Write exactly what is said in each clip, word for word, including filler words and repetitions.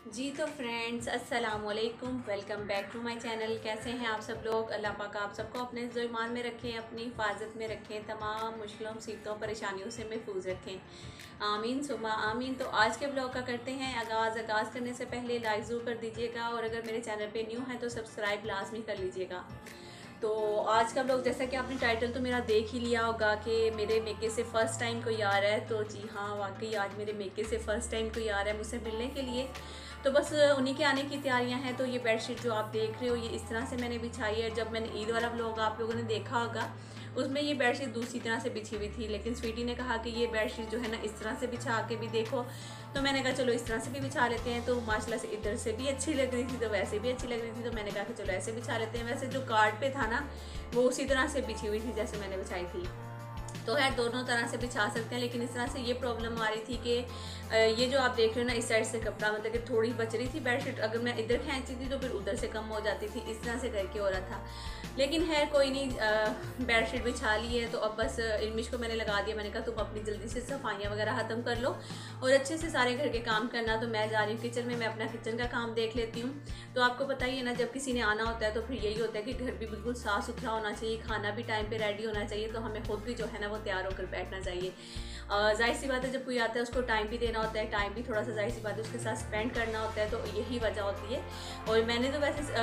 जी तो फ्रेंड्स अस्सलाम वालेकुम, welcome back to my channel. कैसे हैं आप सब लोग? अल्लाह पाक आप सबको अपने ईमान में रखें, अपनी हिफाजत में रखें, तमाम मुश्किलों मुसीबतों परेशानियों से महफूज रखें। आमीन सुमा आमीन। तो आज के ब्लॉग का करते हैं आगाज़। आगाज़ करने से पहले लाइक ज़रूर कर दीजिएगा और अगर मेरे चैनल पे न्यू है तो सब्सक्राइब लाजमी कर लीजिएगा। तो आज का ब्लॉग, जैसा कि आपने टाइटल तो मेरा देख ही लिया होगा कि मेरे मेके से फ़र्स्ट टाइम कोई आ रहा है। तो जी हाँ, वाकई आज मेरे मेके से फ़र्स्ट टाइम कोई आ रहा है मुझसे मिलने के लिए। तो बस उन्हीं के आने की तैयारियां हैं। तो ये बेडशीट जो आप देख रहे हो ये इस तरह से मैंने बिछाई है। जब मैंने ईद वाला ब्लॉग आप लोगों ने देखा होगा उसमें ये बेडशीट दूसरी तरह से बिछी हुई थी, लेकिन स्वीटी ने कहा कि ये बेडशीट जो है ना इस तरह से बिछा के भी देखो। तो मैंने कहा चलो इस तरह से भी बिछा लेते हैं। तो माशाल्लाह से इधर से भी अच्छी लग रही थी तो वैसे भी अच्छी लग रही थी, तो मैंने कहा कि चलो ऐसे बिछा लेते हैं। वैसे जो कार्ड पे था ना वो उसी तरह से बिछी हुई थी जैसे मैंने बिछाई थी। तो खैर दोनों तरह से बिछा सकते हैं, लेकिन इस तरह से ये प्रॉब्लम आ रही थी कि ये जो आप देख रहे हो ना इस साइड से कपड़ा मतलब कि थोड़ी बच रही थी बेडशीट। अगर मैं इधर खींचती थी तो फिर उधर से कम हो जाती थी, इस तरह से करके हो रहा था। लेकिन है कोई नहीं, बेडशीट बिछा ली है तो अब बस इल्मिश को मैंने लगा दिया। मैंने कहा तुम अपनी जल्दी से सफाइयाँ वगैरह ख़त्म कर लो और अच्छे से सारे घर के काम करना। तो मैं जा रही हूँ किचन में, मैं अपना किचन का काम देख लेती हूँ। तो आपको पता ही है ना, जब किसी ने आना होता है तो फिर यही होता है कि घर भी बिल्कुल साफ़ सुथरा होना चाहिए, खाना भी टाइम पे रेडी होना चाहिए। तो हमें खुद भी जो है ना वो तैयार होकर बैठना चाहिए। जाहिर सी बात है जब कोई आता है उसको टाइम भी देना होता है, टाइम भी थोड़ा सा जाहिर सी बात है उसके साथ स्पेंड करना होता है। तो यही वजह होती है। और मैंने तो वैसे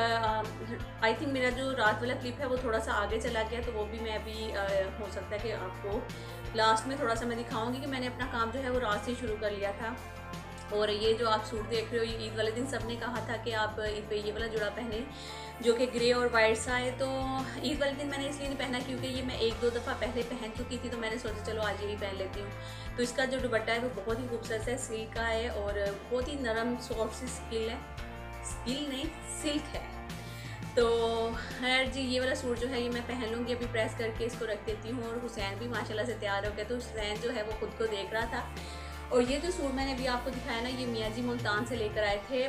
आई थिंक मेरा जो रात वाला क्लिप है वो थोड़ा सा आगे चला गया, तो वो भी मैं अभी आ, हो सकता है कि आपको लास्ट में थोड़ा सा मैं दिखाऊंगी कि मैंने अपना काम जो है वो रात से शुरू कर लिया था। और ये जो आप सूट देख रहे हो ये ईद वाले दिन सबने कहा था कि आप ईद पे ये वाला जुड़ा पहने जो कि ग्रे और वाइट सा है। तो ईद वाले दिन मैंने इसलिए नहीं पहना क्योंकि ये मैं एक दो दफ़ा पहले पहन चुकी थी, तो मैंने सोचा चलो आज ये भी पहन लेती हूँ। तो इसका जो दुपट्टा है वो बहुत ही खूबसूरत है, सिल्क का है और बहुत ही नरम सॉफ्ट सी स्किल है, स्किल नहीं सिल्क है। तो खैर जी ये वाला सूट जो है ये मैं पहन लूँगी, अभी प्रेस करके इसको रख देती हूँ। और हुसैन भी माशाल्लाह से तैयार हो गया, तो हुसैन जो है वो खुद को देख रहा था। और ये जो सूट मैंने अभी आपको दिखाया ना ये मियाँ जी मुल्तान से लेकर आए थे,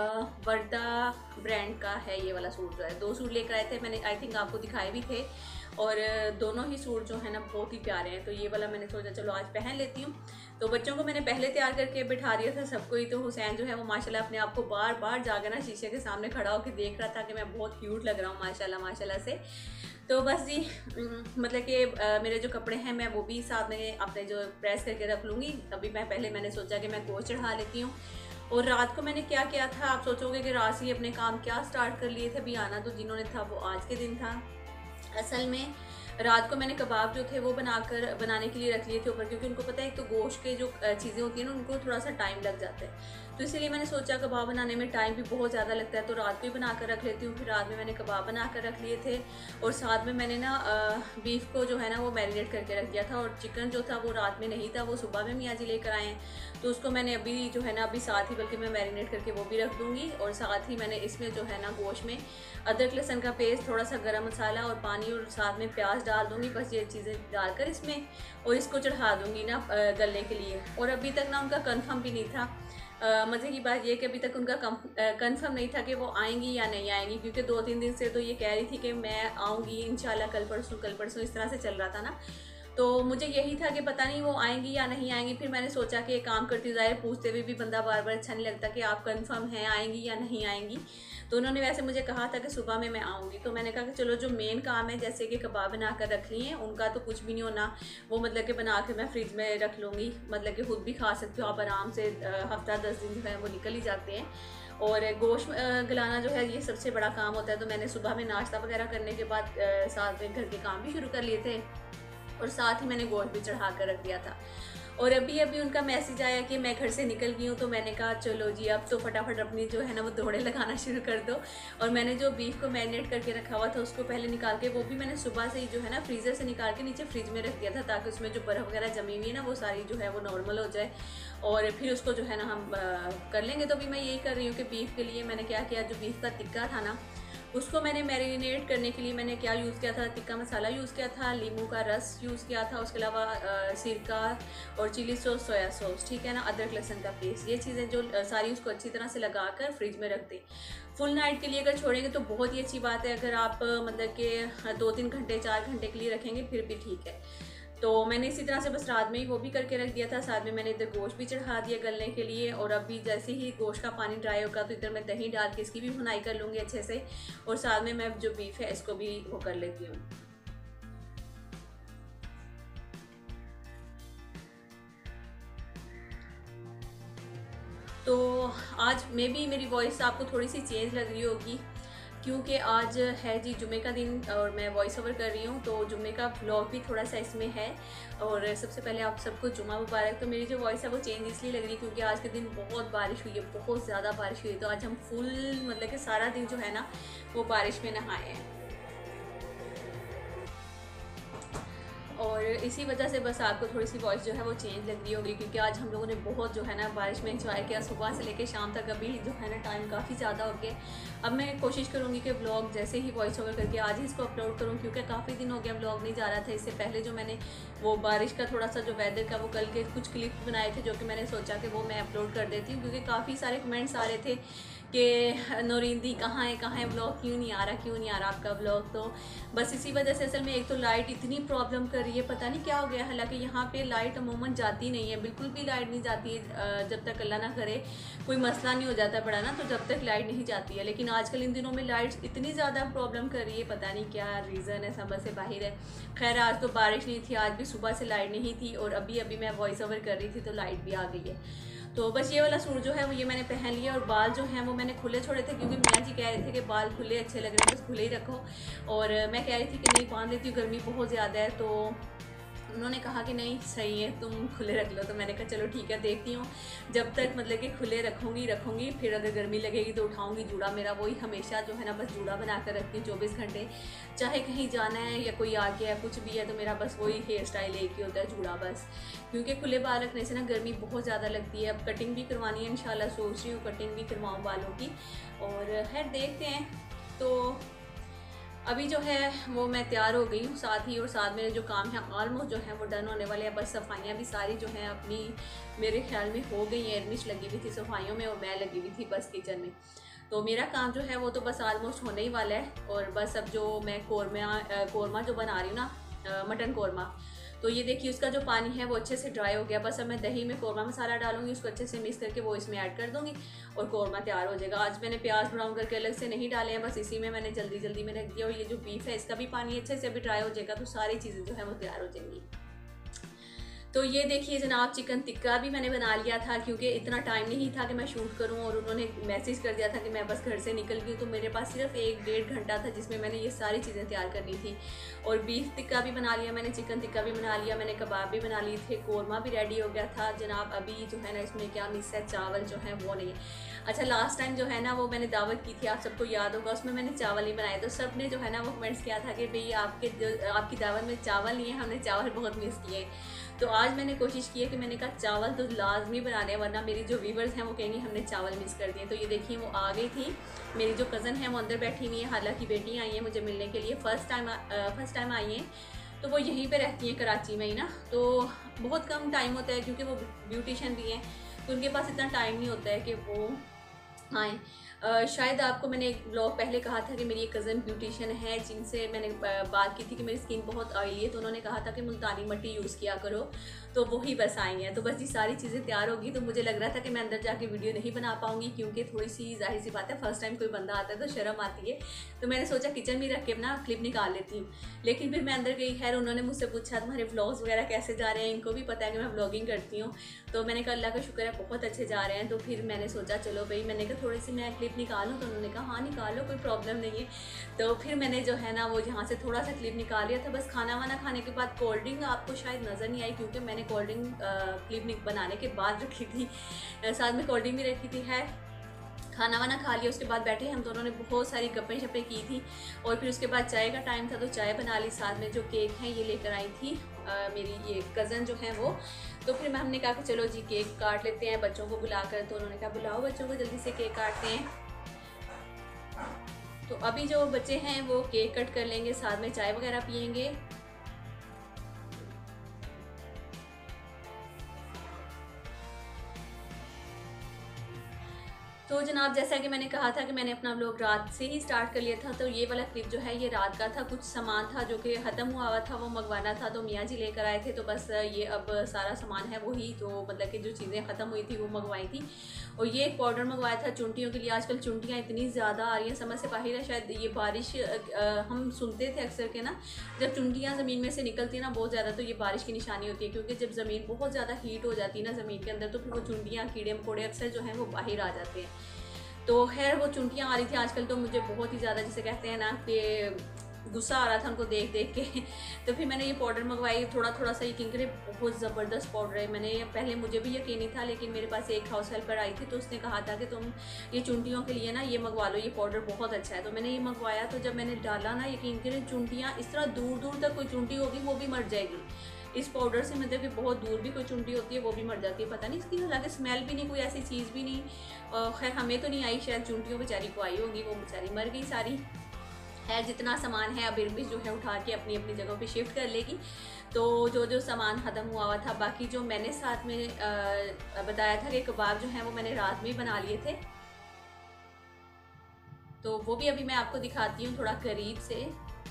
वर्दा ब्रांड का है ये वाला सूट। जो है दो सूट लेकर आए थे मैंने, आई थिंक आपको दिखाए भी थे। और दोनों ही सूट जो है ना बहुत ही प्यारे हैं। तो ये वाला मैंने सोचा चलो आज पहन लेती हूँ। तो बच्चों को मैंने पहले तैयार करके बिठा दिया था सबको ही। तो हुसैन जो है वो माशाल्लाह अपने आप को बार बार जाकर ना शीशे के सामने खड़ा होकर देख रहा था कि मैं बहुत क्यूट लग रहा हूँ माशाल्लाह माशाल्लाह से। तो बस जी मतलब कि मेरे जो कपड़े हैं मैं वो भी साथ में अपने जो प्रेस करके रख लूँगी। अभी मैं पहले मैंने सोचा कि मैं गोश्त चढ़ा लेती हूँ। और रात को मैंने क्या किया था, आप सोचोगे कि रात से ही अपने काम क्या स्टार्ट कर लिए थे। अभी आना तो जिन्होंने था वो आज के दिन था। असल में रात को मैंने कबाब जो थे वो बनाकर बनाने के लिए रख लिए थे ऊपर, क्योंकि उनको पता है तो गोश्त के जो चीज़ें होती हैं ना उनको थोड़ा सा टाइम लग जाता है। तो इसीलिए मैंने सोचा कबाब बनाने में टाइम भी बहुत ज़्यादा लगता है, तो रात को ही बना कर रख लेती हूँ। फिर रात में मैंने कबाब बना कर रख लिए थे और साथ में मैंने ना बीफ को जो है ना वो मैरिनेट करके रख दिया था। और चिकन जो था वो रात में नहीं था, वो सुबह में मियाँ जी लेकर आए हैं, तो उसको मैंने अभी जो है ना अभी साथ ही बल्कि मैं मैरिनेट करके वो भी रख दूँगी। और साथ ही मैंने इसमें जो है ना गोश्त में अदरक लहसुन का पेस्ट, थोड़ा सा गरम मसाला और पानी और साथ में प्याज डाल दूँगी। बस ये चीज़ें डालकर इसमें और इसको चढ़ा दूँगी ना गलने के लिए। और अभी तक ना उनका कंफर्म भी नहीं था। मज़े की बात ये कि अभी तक उनका कंफर्म नहीं था कि वो आएंगी या नहीं आएंगी, क्योंकि दो तीन दिन से तो ये कह रही थी कि मैं आऊँगी इंशाल्लाह कल परसों कल परसों इस तरह से चल रहा था ना। तो मुझे यही था कि पता नहीं वो आएंगी या नहीं आएंगी। फिर मैंने सोचा कि एक काम करती, ज़ाहिर पूछते हुए भी बंदा बार बार अच्छा नहीं लगता कि आप कंफर्म हैं आएंगी या नहीं आएंगी। तो उन्होंने वैसे मुझे कहा था कि सुबह में मैं आऊँगी। तो मैंने कहा कि चलो जो मेन काम है जैसे कि कबाब बना कर रख लिए हैं उनका तो कुछ भी नहीं होना, वो मतलब कि बना के मैं फ्रिज में रख लूँगी, मतलब कि खुद भी खा सकते हो आप आराम से। हफ्ता दस दिन जो है वो निकल ही जाते हैं। और गोश्त गलाना जो है ये सबसे बड़ा काम होता है। तो मैंने सुबह में नाश्ता वगैरह करने के बाद साथ में घर के काम भी शुरू कर लिए थे और साथ ही मैंने गोश्त भी चढ़ा कर रख दिया था। और अभी अभी उनका मैसेज आया कि मैं घर से निकल गई हूँ। तो मैंने कहा चलो जी अब तो फटाफट अपनी जो है ना वो दौड़े लगाना शुरू कर दो। और मैंने जो बीफ को मैरिनेट करके रखा हुआ था उसको पहले निकाल के वो भी मैंने सुबह से ही जो है ना फ्रीज़र से निकाल के नीचे फ्रिज में रख दिया था, ताकि उसमें जो बर्फ़ वगैरह जमी हुई है ना वो सारी जो है वो नॉर्मल हो जाए और फिर उसको जो है ना हम कर लेंगे। तो अभी मैं यही कर रही हूँ कि बीफ के लिए मैंने क्या किया, जो बीफ का टिक्का था ना उसको मैंने मैरिनेट करने के लिए मैंने क्या यूज़ किया था, टिक्का मसाला यूज़ किया था, नींबू का रस यूज़ किया था, उसके अलावा सिरका और चिली सॉस, सोया सॉस, ठीक है ना, अदरक लहसुन का पेस्ट, ये चीज़ें जो सारी उसको अच्छी तरह से लगाकर फ्रिज में रख दें। फुल नाइट के लिए अगर छोड़ेंगे तो बहुत ही अच्छी बात है, अगर आप मतलब कि दो तीन घंटे चार घंटे के लिए रखेंगे फिर भी ठीक है। तो मैंने इसी तरह से बस रात में ही वो भी करके रख दिया था। साथ में मैंने इधर गोश्त भी चढ़ा दिया गलने के लिए, और अभी जैसे ही गोश्त का पानी ड्राई होगा तो इधर मैं दही डाल के इसकी भी भुनाई कर लूँगी अच्छे से, और साथ में मैं जो बीफ है इसको भी वो कर लेती हूँ। तो आज मे भी मेरी वॉइस आपको थोड़ी सी चेंज लग रही होगी, क्योंकि आज है जी जुमे का दिन और मैं वॉइस ओवर कर रही हूँ, तो जुमे का व्लॉग भी थोड़ा सा इसमें है। और सबसे पहले आप सबको जुमा मुबारक। तो मेरी जो वॉइस है वो चेंज इसलिए लग रही है क्योंकि आज के दिन बहुत बारिश हुई है, बहुत ज़्यादा बारिश हुई है। तो आज हम फुल मतलब कि सारा दिन जो है ना वो बारिश में नहाए हैं, और इसी वजह से बस आपको थोड़ी सी वॉइस जो है वो चेंज लग रही होगी, क्योंकि आज हम लोगों ने बहुत जो है ना बारिश में एंजॉय किया, सुबह से लेकर शाम तक। अभी जो है ना टाइम काफ़ी ज़्यादा हो गया। अब मैं कोशिश करूँगी कि ब्लॉग जैसे ही वॉइस ओवर करके आज ही इसको अपलोड करूँ, क्योंकि काफ़ी दिन हो गया ब्लॉग नहीं जा रहा था। इससे पहले जो मैंने वो बारिश का थोड़ा सा जो वेदर का वो कल के कुछ क्लिप बनाए थे, जो कि मैंने सोचा कि वो मैं अपलोड कर देती हूँ, क्योंकि काफ़ी सारे कमेंट्स आ रहे थे कि नौरीन दी कहाँ है कहाँ है ब्लॉग क्यों नहीं आ रहा क्यों नहीं आ रहा आपका ब्लॉग। तो बस इसी वजह से असल में एक तो लाइट इतनी प्रॉब्लम कर रही है, पता नहीं क्या हो गया। हालांकि यहाँ पे लाइट अमूमन जाती नहीं है, बिल्कुल भी लाइट नहीं जाती है जब तक अल्लाह ना करे कोई मसला नहीं हो जाता पड़ा ना, तो जब तक लाइट नहीं जाती है। लेकिन आजकल इन दिनों में लाइट इतनी ज़्यादा प्रॉब्लम कर रही है, पता नहीं क्या रीज़न है, समझ से बाहर है। खैर आज तो बारिश नहीं थी, आज भी सुबह से लाइट नहीं थी, और अभी अभी मैं वॉइस ओवर कर रही थी तो लाइट भी आ गई है। तो बस ये वाला सूट जो है वो ये मैंने पहन लिया, और बाल जो हैं वो मैंने खुले छोड़े थे, क्योंकि मैं जी कह रहे थे कि बाल खुले अच्छे लग रहे हैं, बस खुले ही रखो। और मैं कह रही थी कि नहीं बांध लेती हूँ, गर्मी बहुत ज़्यादा है। तो उन्होंने कहा कि नहीं सही है तुम खुले रख लो। तो मैंने कहा चलो ठीक है, देखती हूँ जब तक मतलब कि खुले रखूँगी रखूँगी फिर अगर गर्मी लगेगी तो उठाऊँगी। जूड़ा मेरा वही हमेशा जो है ना बस जूड़ा बना कर रखती हूँ चौबीस घंटे, चाहे कहीं जाना है या कोई आ गया है कुछ भी है तो मेरा बस वही हेयर स्टाइल एक ही होता है जूड़ा बस, क्योंकि खुले बाल रखने से ना गर्मी बहुत ज़्यादा लगती है। अब कटिंग भी करवानी है इंशाल्लाह, सोच रही हूँ कटिंग भी करवाऊँ बालों की, और खैर देखते हैं। तो अभी जो है वो मैं तैयार हो गई हूँ, साथ ही और साथ मेरे जो काम है ऑलमोस्ट जो है वो डन होने वाले हैं। बस सफाइयाँ भी सारी जो हैं अपनी मेरे ख्याल में हो गई हैं। एडमिश लगी हुई थी सफाइयों में और मैं लगी हुई थी बस किचन में। तो मेरा काम जो है वो तो बस ऑलमोस्ट होने ही वाला है। और बस अब जो मैं कौरमा कौरमा जो बना रही हूँ ना मटन कौरमा, तो ये देखिए उसका जो पानी है वो अच्छे से ड्राई हो गया। बस अब मैं दही में कौरमा मसाला डालूंगी, उसको अच्छे से मिक्स करके वो इसमें ऐड कर दूंगी और कौरमा तैयार हो जाएगा। आज मैंने प्याज ब्राउन करके अलग से नहीं डाले हैं, बस इसी में मैंने जल्दी जल्दी में रख दिया। और ये जो बीफ है इसका भी पानी अच्छे से अभी ड्राई हो जाएगा, तो सारी चीज़ें जो है वो तैयार हो जाएंगी। तो ये देखिए जनाब चिकन टिक्का भी मैंने बना लिया था, क्योंकि इतना टाइम नहीं था कि मैं शूट करूं, और उन्होंने मैसेज कर दिया था कि मैं बस घर से निकल गई, तो मेरे पास सिर्फ एक डेढ़ घंटा था जिसमें मैंने ये सारी चीज़ें तैयार करनी थी। और बीफ टिक्का भी बना लिया मैंने, चिकन टिक्का भी बना लिया मैंने, कबाब भी बना लिए थे, कौरमा भी रेडी हो गया था जनाब। अभी जो है ना इसमें क्या मिस है, चावल जो है वो नहीं है। अच्छा लास्ट टाइम जो है ना वो मैंने दावत की थी, आप सबको याद होगा, उसमें मैंने चावल ही बनाए, तो सब ने जो है ना वो कमेंट्स किया था कि भाई आपके जो आपकी दावत में चावल नहीं है, हमने चावल बहुत मिस किए। तो आज मैंने कोशिश की है कि मैंने कहा चावल तो लाजमी बनाने हैं, वरना मेरी जो व्यूवर्स हैं वो कहेंगे हमने चावल मिस कर दिए। तो ये देखिए वो आ गई थी, मेरी जो कज़न है वो अंदर बैठी हुई है, हालांकि बेटी आई है मुझे मिलने के लिए, फ़र्स्ट टाइम फर्स्ट टाइम आई हैं। तो वो यहीं पे रहती हैं कराची में ही ना, तो बहुत कम टाइम होता है क्योंकि वो ब्यूटिशियन भी हैं, तो उनके पास इतना टाइम नहीं होता है कि वो आए। Uh, शायद आपको मैंने एक ब्लॉग पहले कहा था कि मेरी एक कज़न ब्यूटिशियन है जिनसे मैंने बात की थी कि मेरी स्किन बहुत ऑयली है, तो उन्होंने कहा था कि मुल्तानी मिट्टी यूज़ किया करो, तो वही बस आई हैं। तो बस ये सारी चीज़ें तैयार होगी, तो मुझे लग रहा था कि मैं अंदर जाके वीडियो नहीं बना पाऊँगी, क्योंकि थोड़ी सी जाहिर सी बात है फर्स्ट टाइम कोई बंदा आता है तो शर्म आती है। तो मैंने सोचा किचन में रख के अपना क्लिप निकाल लेती हूँ, लेकिन फिर मैं अंदर गई। खैर उन्होंने मुझसे पूछा तुम्हारे व्लॉग्स वगैरह कैसे जा रहे हैं, इनको भी पता है कि मैं व्लॉगिंग करती हूँ, तो मैंने कहा अल्लाह का शुक्र है बहुत अच्छे जा रहे हैं। तो फिर मैंने सोचा चलो भाई, मैंने कहा थोड़ी सी मैं क्लिप निकालूँ, तो उन्होंने कहा हाँ निकालो कोई प्रॉब्लम नहीं है। तो फिर मैंने जो है ना वो यहाँ से थोड़ा सा क्लिप निकाल लिया था। बस खाना वाना खाने के बाद कोल्ड ड्रिंक आपको शायद नज़र नहीं आई, क्योंकि मैंने कोल्ड ड्रिंक क्लिप बनाने के बाद रखी थी, साथ में कोल्ड ड्रिंक भी रखी थी। है खाना वाना खा लिया, उसके बाद बैठे हम दोनों ने बहुत सारी गप्पें शप्पें की थी, और फिर उसके बाद चाय का टाइम था तो चाय बना ली। साथ में जो केक है ये लेकर आई थी आ, मेरी ये कज़न जो है वो, तो फिर मैं हमने कहा कि चलो जी केक काट लेते हैं बच्चों को बुलाकर। तो उन्होंने कहा बुलाओ बच्चों को जल्दी से केक काटते हैं। तो अभी जो बच्चे हैं वो केक कट कर लेंगे, साथ में चाय वगैरह पियेंगे। तो जनाब, जैसा कि मैंने कहा था कि मैंने अपना व्लॉग रात से ही स्टार्ट कर लिया था, तो ये वाला क्लिप जो है ये रात का था। कुछ सामान था जो कि ख़त्म हुआ हुआ था, वो मंगवाना था, तो मियाँ जी लेकर आए थे। तो बस ये अब सारा सामान है वही, तो मतलब कि जो चीज़ें ख़त्म हुई थी वो मंगवाई थी। और ये एक पाउडर मंगवाया था चुंटियों के लिए। आजकल चुंटियाँ इतनी ज़्यादा आ रही हैं, समझ से बाहर है। शायद ये बारिश आ, हम सुनते थे अक्सर के ना, जब चुंटियाँ ज़मीन में से निकलती है ना बहुत ज़्यादा, तो ये बारिश की निशानी होती है। क्योंकि जब ज़मीन बहुत ज़्यादा हीट हो जाती है ना ज़मीन के अंदर, तो फिर वो चुंटियाँ, कीड़े मकोड़े अक्सर जो हैं वो बाहर आ जाते हैं। तो खैर वो चुंटियाँ आ रही थी आजकल, तो मुझे बहुत ही ज़्यादा, जिसे कहते हैं ना कि गुस्सा आ रहा था उनको देख देख के। तो फिर मैंने ये पाउडर मंगवाई। थोड़ा थोड़ा सा यकीन करें, बहुत ज़बरदस्त पाउडर है। मैंने पहले मुझे भी यकीन नहीं था, लेकिन मेरे पास एक हाउस हेल्पर आई थी, तो उसने कहा था कि तुम ये चुंटियों के लिए ना ये मंगवा लो, ये पाउडर बहुत अच्छा है। तो मैंने ये मंगवाया। तो जब मैंने डाला ना, यकीन करें चुंटियाँ इस तरह दूर दूर तक, कोई चुंटी होगी वो भी मर जाएगी इस पाउडर से। मतलब कि बहुत दूर भी कोई चुंटी होती है वो भी मर जाती है। पता नहीं इसकी हालांकि स्मेल भी नहीं, कोई ऐसी चीज़ भी नहीं। खैर हमें तो नहीं आई, शायद चुंटियों बेचारी को आई होगी, वो बेचारी मर गई सारी। है जितना सामान है अब इरमिश जो है उठा के अपनी अपनी जगह पे शिफ्ट कर लेगी। तो जो जो सामान ख़त्म हुआ हुआ था, बाकी जो मैंने साथ में आ, बताया था कि कबाब जो है वो मैंने रात में ही बना लिए थे, तो वो भी अभी मैं आपको दिखाती हूँ थोड़ा करीब से।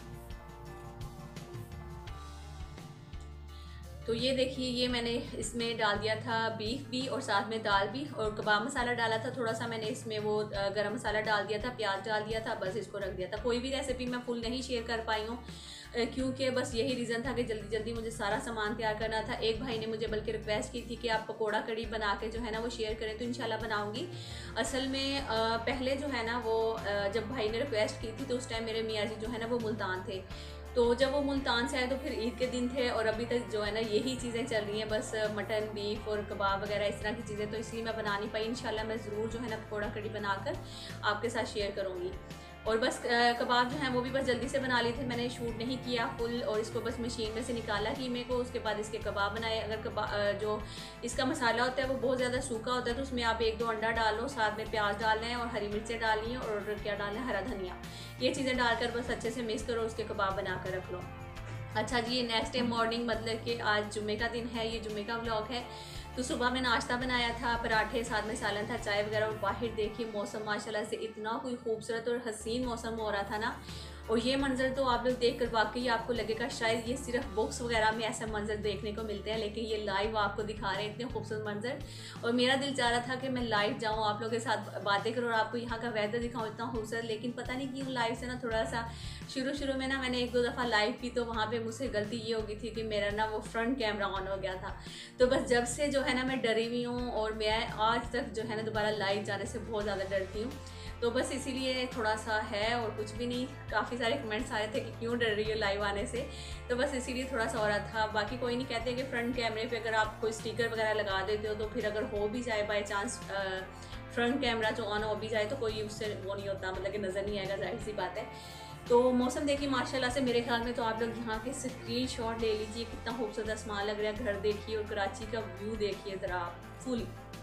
तो ये देखिए, ये मैंने इसमें डाल दिया था बीफ भी और साथ में दाल भी, और कबाब मसाला डाला था थोड़ा सा मैंने इसमें, वो गरम मसाला डाल दिया था, प्याज डाल दिया था, बस इसको रख दिया था। कोई भी रेसिपी मैं फुल नहीं शेयर कर पाई हूँ, क्योंकि बस यही रीज़न था कि जल्दी जल्दी मुझे सारा सामान तैयार करना था। एक भाई ने मुझे बल्कि रिक्वेस्ट की थी कि आप पकोड़ा कड़ी बना के जो है ना वो शेयर करें, तो इंशाल्लाह बनाऊंगी। असल में पहले जो है ना वो जब भाई ने रिक्वेस्ट की थी, तो उस टाइम मेरे मियाँ जी जो है ना वो मुल्तान थे। तो जब वो मुल्तान से आए तो फिर ईद के दिन थे, और अभी तक जो है ना यही चीज़ें चल रही हैं, बस मटन, बीफ और कबाब वगैरह इस तरह की चीज़ें। तो इसलिए मैं बना नहीं पाई। इंशाल्लाह मैं ज़रूर जो है ना पकौड़ा कड़ी बनाकर आपके साथ शेयर करूँगी। और बस कबाब जो हैं वो भी बस जल्दी से बना लिए थे, मैंने शूट नहीं किया फुल, और इसको बस मशीन में से निकाला कीमे को, उसके बाद इसके कबाब बनाए। अगर कबाब जो इसका मसाला होता है वो बहुत ज़्यादा सूखा होता है, तो उसमें आप एक दो अंडा डाल लो, साथ में प्याज डालना है और हरी मिर्चें डालनी है, और क्या डालना है, हरा धनिया। ये चीज़ें डालकर बस अच्छे से मिक्स करो, उसके कबाब बना कर रख लो। अच्छा जी, ये नेक्स्ट डे मॉर्निंग, मतलब कि आज जुम्मे का दिन है, ये जुम्मे का व्लॉग है। तो सुबह में नाश्ता बनाया था, पराठे, साथ में सालन था, चाय वगैरह। और बाहर देखिए मौसम माशाल्लाह से इतना कोई खूबसूरत और हसीन मौसम हो रहा था ना, और ये मंजर तो आप लोग देख कर वाकई आपको लगेगा शायद ये सिर्फ बुक्स वगैरह में ऐसे मंजर देखने को मिलते हैं, लेकिन ये लाइव आपको दिखा रहे हैं इतने खूबसूरत मंजर। और मेरा दिल चाह रहा था कि मैं लाइव जाऊँ, आप लोगों के साथ बातें करूँ और आपको यहाँ का वेदर दिखाऊँ इतना खूबसूरत, लेकिन पता नहीं क्यों लाइव से ना थोड़ा सा शुरू शुरू में ना मैंने एक दो दफ़ा लाइव की, तो वहाँ पे मुझसे गलती ये हो गई थी कि मेरा ना वो फ्रंट कैमरा ऑन हो गया था। तो बस जब से जो है ना मैं डरी हुई हूँ, और मैं आज तक जो है ना दोबारा लाइव जाने से बहुत ज़्यादा डरती हूँ। तो बस इसीलिए थोड़ा सा है, और कुछ भी नहीं। काफ़ी सारे कमेंट्स आ रहे थे कि क्यों डर रही हो लाइव आने से, तो बस इसीलिए थोड़ा सा हो रहा था। बाकी कोई नहीं, कहते हैं कि फ्रंट कैमरे पे अगर आप कोई स्टिकर वगैरह लगा देते हो, तो फिर अगर हो भी जाए बाई चांस फ्रंट कैमरा जो ऑन हो भी जाए, तो कोई उससे वो नहीं होता, मतलब कि नज़र नहीं आएगा, जाहिर सी बात है। तो मौसम देखिए माशाल्लाह से, मेरे ख्याल में तो आप लोग यहाँ के स्क्रीन शॉट ले लीजिए, कितना खूबसूरत आसमान लग रहा है। घर देखिए और कराची का व्यू देखिए ज़रा फुल।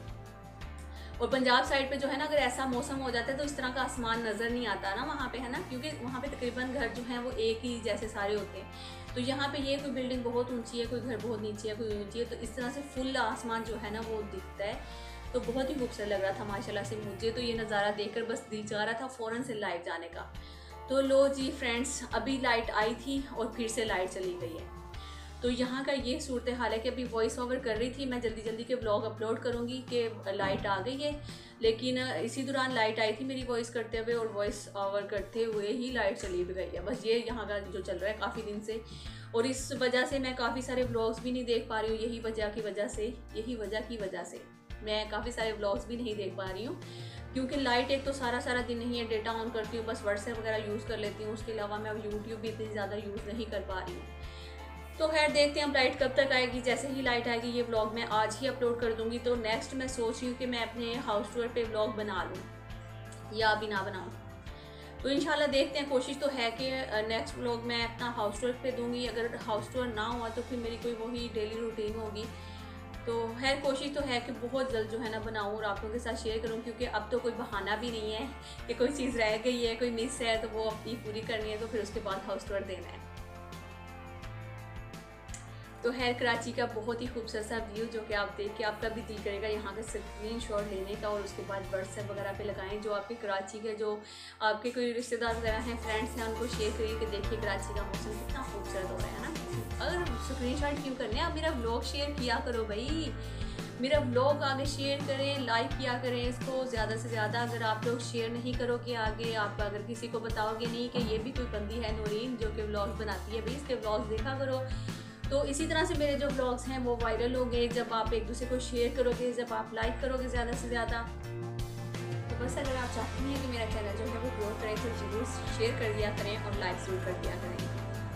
और पंजाब साइड पे जो है ना, अगर ऐसा मौसम हो जाता है तो इस तरह का आसमान नज़र नहीं आता ना वहाँ पे, है ना, क्योंकि वहाँ पे तकरीबन घर जो हैं वो एक ही जैसे सारे होते हैं। तो यहाँ पे ये कोई बिल्डिंग बहुत ऊंची है, कोई घर बहुत नीचे है, कोई ऊंची है, तो इस तरह से फुल आसमान जो है ना वो दिखता है। तो बहुत ही खूबसूरत लग रहा था माशाल्लाह से मुझे। तो ये नज़ारा देखकर बस दिल चाह रहा था फ़ौरन से लाइव जाने का। तो लो जी फ्रेंड्स, अभी लाइट आई थी और फिर से लाइट चली गई है। तो यहाँ का ये सूरत हाल है कि अभी वॉइस ओवर कर रही थी मैं, जल्दी जल्दी के व्लॉग अपलोड करूँगी कि लाइट आ गई है, लेकिन इसी दौरान लाइट आई थी मेरी वॉइस करते हुए, और वॉइस ओवर करते हुए ही लाइट चली भी गई है। बस ये यहाँ का जो चल रहा है काफ़ी दिन से, और इस वजह से मैं काफ़ी सारे व्लॉग्स भी नहीं देख पा रही हूँ। यही वजह की वजह से यही वजह की वजह से मैं काफ़ी सारे व्लॉग्स भी नहीं देख पा रही हूँ, क्योंकि लाइट एक तो सारा सारा दिन नहीं है, डेटा ऑन करती हूँ, बस व्हाट्सएप वगैरह यूज़ कर लेती हूँ, उसके अलावा मैं अब यूट्यूब भी इतनी ज़्यादा यूज़ नहीं कर पा रही हूँ। तो खैर देखते हैं अब लाइट कब तक आएगी। जैसे ही लाइट आएगी ये व्लॉग मैं आज ही अपलोड कर दूँगी। तो नेक्स्ट मैं सोच रही हूँ कि मैं अपने हाउस टूर पे व्लॉग बना लूँ या अभी ना बनाऊँ, तो इंशाल्लाह देखते हैं। कोशिश तो है कि नेक्स्ट व्लॉग मैं अपना हाउस टूर पे दूँगी। अगर हाउस टूर ना हुआ तो फिर मेरी कोई वही डेली रूटीन होगी। तो खैर कोशिश तो है कि बहुत जल्द जो है ना बनाऊँ और आप लोगों के साथ शेयर करूँ, क्योंकि अब तो कोई बहाना भी नहीं है कि कोई चीज़ रह गई है, कोई मिस है, तो वो अपनी पूरी करनी है, तो फिर उसके बाद हाउस टूर देना है। तो है कराची का बहुत ही खूबसूरत सा व्यू जो कि आप देख के आपका भी दिल करेगा यहाँ का स्क्रीन शॉट लेने का और उसके बाद व्हाट्सएप वगैरह पे लगाएं। जो आपके कराची के जो आपके कोई रिश्तेदार वगैरह हैं, फ्रेंड्स हैं, उनको शेयर करिए कि देखिए कराची का मौसम कितना खूबसूरत हो रहा है ना। अगर स्क्रीन शॉट क्यों करने, आप मेरा व्लॉग शेयर किया करो भाई, मेरा व्लॉग आगे शेयर करें, लाइक किया करें इसको ज़्यादा से ज़्यादा। अगर आप लोग शेयर नहीं करोगे आगे, आप अगर किसी को बताओगे नहीं कि ये भी कोई बंदी है नूरीन जो कि व्लॉग बनाती है, भाई इसके व्लॉग देखा करो, तो इसी तरह से मेरे जो व्लॉग्स हैं वो वायरल होंगे जब आप एक दूसरे को शेयर करोगे, जब आप लाइक करोगे ज़्यादा से ज़्यादा। तो बस अगर आप चाहते हैं कि मेरा चैनल जो है वो ग्रो करे तो ज़रूर शेयर कर दिया करें और लाइक ज़रूर कर दिया करें।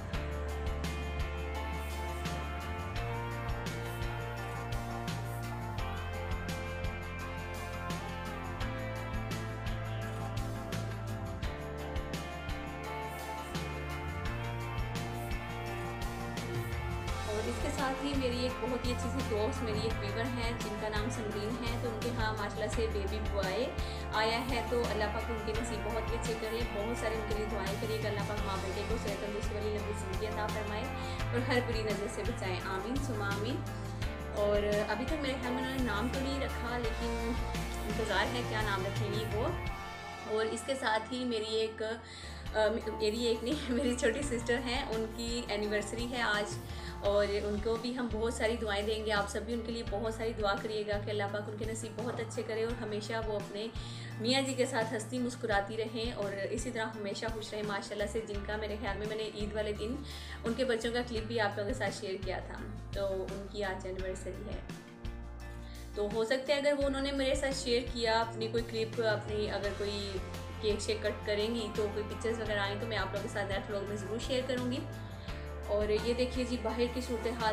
और इसके साथ ही मेरी एक बहुत ही अच्छी सी दोस्त, मेरी एक वीवर हैं जिनका नाम समरीन है, तो उनके यहाँ माशाल्लाह से बेबी बॉय आया है। तो अल्लाह पाक उनके नसीब बहुत ही अच्छे करे, बहुत सारे उनके लिए दुआएं करिए कि अल्लाह पाक माँ बेटे को सेहत तंदुरुस्ती वाली लंबी ज़िंदगी अता फरमाए और हर बुरी नज़र से बचाएँ, आमीन सुमा आमीन। और अभी तक मेरे ख्याल में उन्होंने नाम तो नहीं रखा, लेकिन इंतज़ार है क्या नाम रखेंगी वो। और इसके साथ ही मेरी एक आ, मेरी एक नहीं मेरी छोटी सिस्टर हैं, उनकी एनिवर्सरी है आज, और उनको भी हम बहुत सारी दुआएं देंगे। आप सब भी उनके लिए बहुत सारी दुआ करिएगा कि अल्लाह पाक उनके नसीब बहुत अच्छे करे और हमेशा वो अपने मियाँ जी के साथ हंसती मुस्कुराती रहें और इसी तरह हमेशा खुश रहें माशाल्लाह से। जिनका मेरे ख्याल में मैंने ईद वाले दिन उनके बच्चों का क्लिप भी आप लोगों के साथ शेयर किया था, तो उनकी आज एनिवर्सरी है। तो हो सकता है अगर वो उन्होंने मेरे साथ शेयर किया अपनी कोई क्लिप, अपनी अगर कोई केक शेक कट करेंगी तो कोई पिक्चर्स वगैरह आएँ तो मैं आप लोगों के साथ नेक्स्ट व्लॉग में ज़रूर शेयर करूँगी। और ये देखिए जी बाहर की सूरत हाल,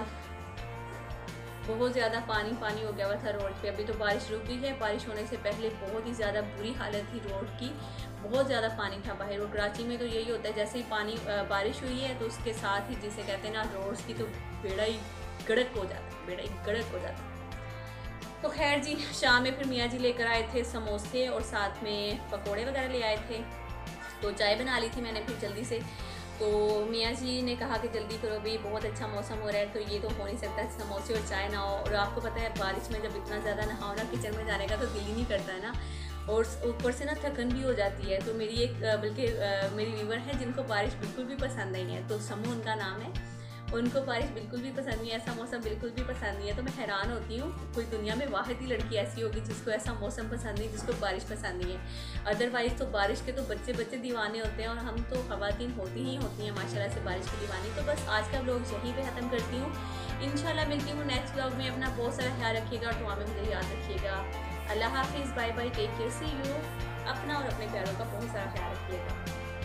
बहुत ज़्यादा पानी पानी हो गया हुआ था रोड पे। अभी तो बारिश रुक गई है, बारिश होने से पहले बहुत ही ज़्यादा बुरी हालत थी रोड की, बहुत ज़्यादा पानी था बाहर। और कराची में तो यही होता है, जैसे ही पानी बारिश हुई है तो उसके साथ ही जिसे कहते हैं ना रोड्स की तो बेड़ा ही गड़क हो जाता है, बेड़ा ही गड़क हो जाता है। तो खैर जी, शाम में फिर मियाँ जी लेकर आए थे समोसे और साथ में पकोड़े वगैरह ले आए थे। तो चाय बना ली थी मैंने फिर जल्दी से, तो मियाँ जी ने कहा कि जल्दी करो भाई, बहुत अच्छा मौसम हो रहा है, तो ये तो हो नहीं सकता समोसे और चाय ना हो। और आपको पता है बारिश में जब इतना ज़्यादा नहाओ ना, किचन में जाने का तो दिल ही नहीं करता है ना, और ऊपर से ना थकन भी हो जाती है। तो मेरी एक बल्कि मेरी वीवर है जिनको बारिश बिल्कुल भी पसंद नहीं है, तो समू उनका नाम है, उनको बारिश बिल्कुल भी पसंद नहीं है, ऐसा मौसम बिल्कुल भी पसंद नहीं है। तो मैं हैरान होती हूँ, कोई दुनिया में वाहिद ही लड़की ऐसी होगी जिसको ऐसा मौसम पसंद नहीं, जिसको बारिश पसंद नहीं है। अदरवाइज़ तो बारिश के तो बच्चे बच्चे दीवाने होते हैं और हम तो ख़वातीन होती ही होती हैं माशाल्लाह से बारिश की दीवानी। तो बस आज का व्लॉग यहीं पे ख़त्म करती हूँ, इंशाल्लाह मिलती हूँ नेक्स्ट व्लॉग में। अपना बहुत सारा ख्याल रखिएगा और दुआ में मुझे याद रखिएगा। अल्लाह हाफिज़, bye bye, take care, see you. अपना और अपने प्यारों का बहुत सारा ख्याल रखिएगा।